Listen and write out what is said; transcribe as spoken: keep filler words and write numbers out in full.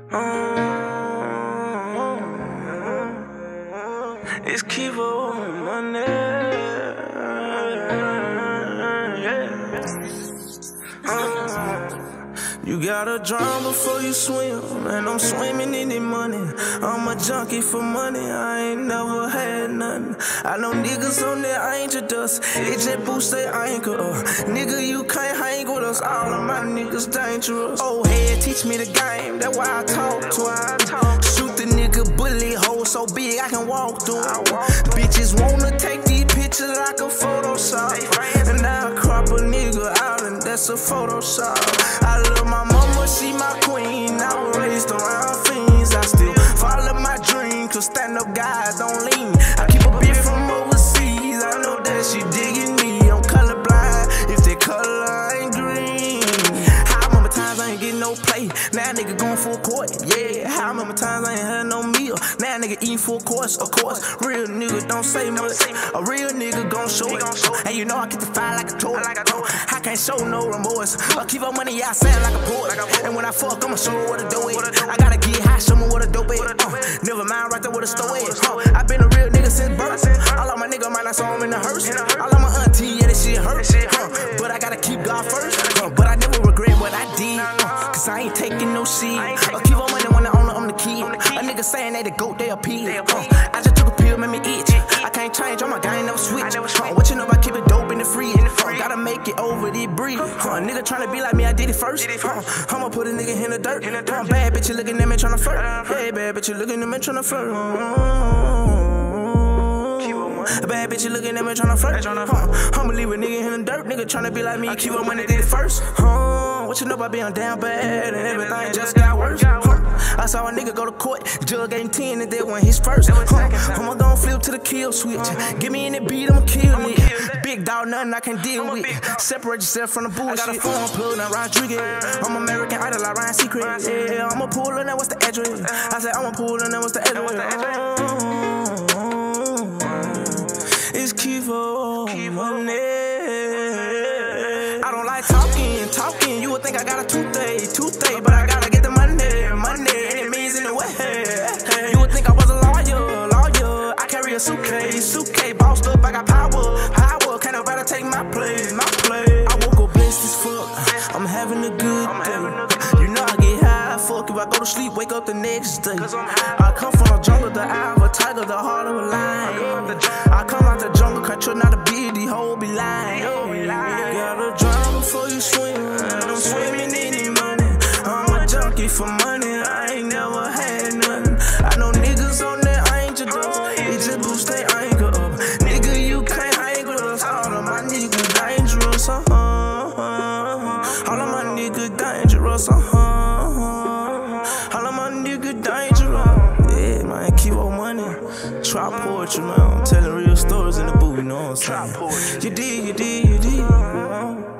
It's Kivo Money. Yeah. Uh, you gotta drown before you swim, and I'm swimming in the money. I'm a junkie for money, I ain't never had nothing. I know niggas on that angel dust, it just boost their anchor up. Nigga, you can't hang with us, all of my niggas dangerous. Oh, head teach me the game, that's why I talk to her. Shoot the nigga bullet hole so big I can walk through it. Bitches wanna take these pictures like a Photoshop, and now I crop a nigga out and that's a Photoshop. I love my mama, she my queen, I was raised around fiends. I still follow my dream, cause stand-up guys don't lean. I keep a bitch from overseas, I know that she digging me. I'm colorblind, if that color ain't green. How many times I ain't getting no play, now nigga going full court, yeah. How many times I ain't had no meal, now nigga eating full course, of course. Real nigga don't say much, a real nigga gon' show it. And you know I get the fire like a toy, I can't show no remorse. I keep on money, yeah, I sound like a poet. And when I fuck, I'ma show her what to do it. I gotta get high, show me what a dope is. Uh, never mind right there where the store is. Uh, I been a real nigga since birth. All of my nigga might not saw him in the hearse. All of my auntie, yeah, this shit hurt. Uh, but I gotta keep God first. Uh, but I never regret what I did. Uh, Cause I ain't taking no shit. I keep on money when I own it, I'm the kid. A nigga saying they the goat, they a pig. Uh, I just took a pill, made me itch. I can't change on my guy, never switch. Uh, what you know about keep it dope in the free? Uh, gotta make it over the bridge. Uh, nigga tryna be like me, I did it first. Uh, I'ma put a nigga in the dirt. Uh, bad bitch, you looking at me tryna flirt. Hey, bad bitch, you looking at me tryna flirt. Bad bitch, you looking at me tryna flirt. Uh, I'ma leave a nigga in the dirt. Nigga tryna be like me, keep on money, did it first. Uh, what you know about being down bad and everything just got worse? Uh, I saw a nigga go to court, judge gave him ten and that one his first. Uh, I'ma gon' flip to the kill switch. Get me in the beat, I'ma kill it. Big dog, nothing I can deal with. Separate yourself from the bullshit. I got a phone plug, now Rodriguez. I'm American Idol, like Ryan Seacrest. Yeah, I'ma pull on that, what's the address? I said I'ma pull on that, what's the address? It's Kivo Money. I don't like talking, talking. You would think I got a toothache, toothache, but I gotta get the money, money, and it means in the way. You would think I was a lawyer, lawyer. I carry a suitcase, suitcase, bossed up. I got power, power. Can't nobody take my place, my place. I woke up blessed as fuck. I'm having a good day. You know I get high, fuck. If I go to sleep, wake up the next day. I come from the jungle, the eye of a tiger, the heart of a lion. I come out the jungle, country, not a big, the whole be lying. You gotta drown before you swim, I'm swimming in the money. I'm a junkie for money, I ain't never had nothing. I know niggas on that angel dust, it just boost their anchor up. Nigga, you can't hang with us, all of my niggas dangerous, uh-huh. All of my niggas dangerous, uh-huh. All of my niggas dangerous. Yeah, man, Kivo Money. Trap poetry, man. I'm telling real stories in the booth, you know what I'm saying? You did, you did, you did. You know?